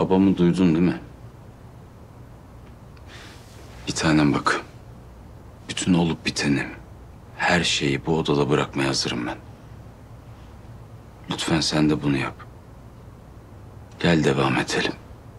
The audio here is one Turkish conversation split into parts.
Babamı duydun değil mi? Bir tanem bak. Bütün olup biteni, her şeyi bu odada bırakmaya hazırım ben. Lütfen sen de bunu yap. Gel devam edelim.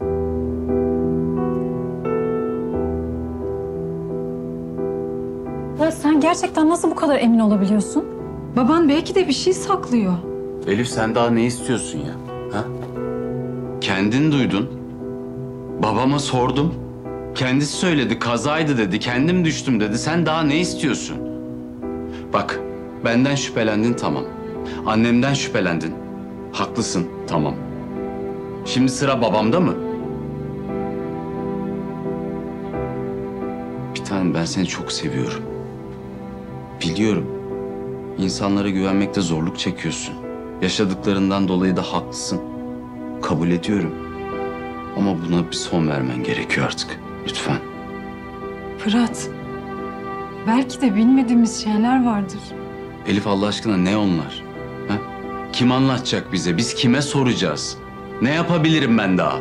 Ya sen gerçekten nasıl bu kadar emin olabiliyorsun? Baban belki de bir şey saklıyor. Elif sen daha ne istiyorsun ya? Ha? Kendin duydun. Babama sordum. Kendisi söyledi, kazaydı dedi, kendim düştüm dedi. Sen daha ne istiyorsun? Bak, benden şüphelendin tamam. Annemden şüphelendin. Haklısın tamam. Şimdi sıra babamda mı? Bir tanem ben seni çok seviyorum. Biliyorum. İnsanlara güvenmekte zorluk çekiyorsun. Yaşadıklarından dolayı da haklısın. Kabul ediyorum. Ama buna bir son vermen gerekiyor artık. Lütfen. Fırat, belki de bilmediğimiz şeyler vardır. Elif Allah aşkına ne onlar? Ha? Kim anlatacak bize? Biz kime soracağız? Ne yapabilirim ben daha?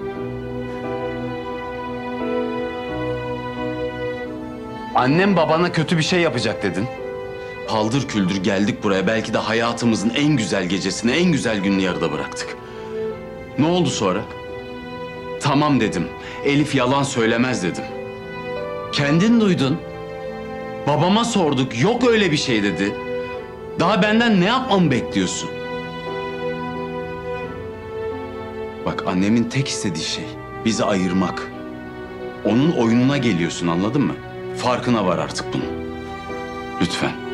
Annem babana kötü bir şey yapacak dedin. Paldır küldür geldik buraya. Belki de hayatımızın en güzel gecesini, en güzel gününü yarıda bıraktık. Ne oldu sonra? Tamam dedim. Elif yalan söylemez dedim. Kendin duydun. Babama sorduk. Yok öyle bir şey dedi. Daha benden ne yapmamı bekliyorsun? Bak annemin tek istediği şey bizi ayırmak. Onun oyununa geliyorsun anladın mı? Farkına var artık bunun. Lütfen.